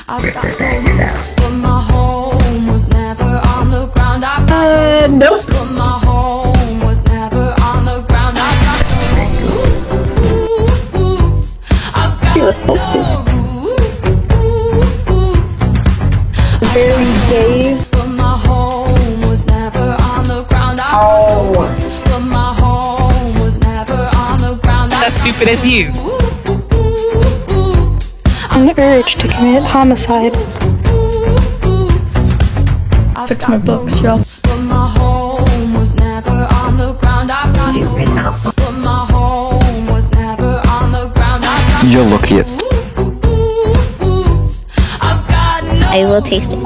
I've got roots, but my home was never on the ground. I've got Nope. but my home was never on the ground. I've got the roots. I've got Feel assaulted. the roots. Very gay. But my home was never on the ground. Oh. But my home was never on the ground. As stupid as you. An urge to commit homicide. Fix my books, y'all. But my home was never on the ground. But my home was never on the ground. You're lucky. I've got no I will taste it.